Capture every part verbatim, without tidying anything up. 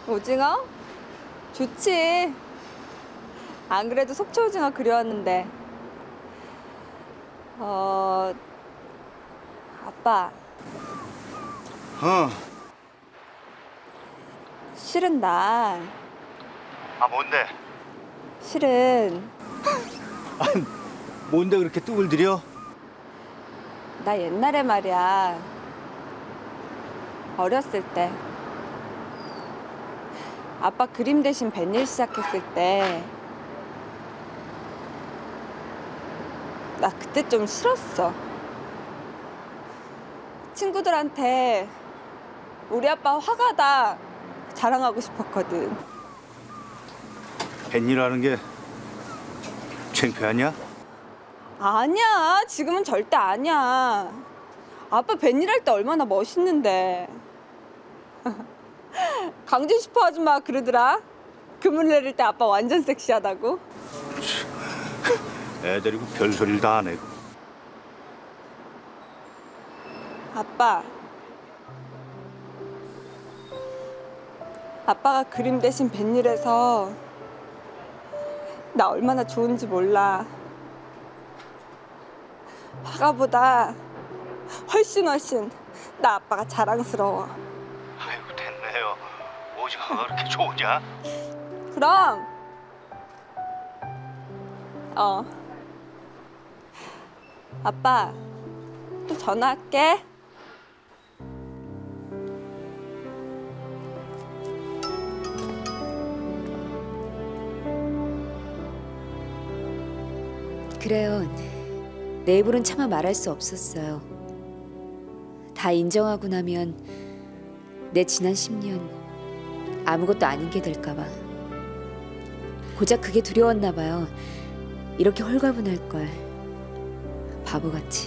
오징어? 좋지. 안 그래도 속초 오징어 그리웠는데. 어... 아빠. 어. 실은 나. 아, 뭔데? 실은 아니, 뭔데 그렇게 뚝을 들여? 나 옛날에 말이야. 어렸을 때 아빠 그림 대신 뱃일 시작했을 때 나 그때 좀 싫었어. 친구들한테 우리 아빠 화가다 자랑하고 싶었거든. 뱃일하는 게 창피하냐? 아니야, 지금은 절대 아니야. 아빠 뱃일 할 때 얼마나 멋있는데. 강준슈퍼 아줌마 그러더라. 그물 내릴 때 아빠 완전 섹시하다고. 애 데리고 별소리를 다 하네. 아빠. 아빠가 그림 대신 뱃일해서 나 얼마나 좋은지 몰라. 화가보다 훨씬 훨씬 나 아빠가 자랑스러워. 아이고, 됐네요. 오징어가 그렇게 좋으냐? 그럼. 어. 아빠, 또 전화할게. 그래요. 내 입으론 차마 말할 수 없었어요. 다 인정하고 나면 내 지난 십 년 아무것도 아닌 게 될까 봐. 고작 그게 두려웠나 봐요. 이렇게 홀가분할 걸. 바보같이.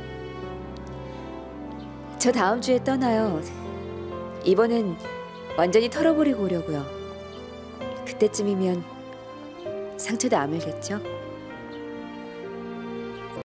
저 다음 주에 떠나요. 이번엔 완전히 털어버리고 오려고요. 그때쯤이면 상처도 아물겠죠?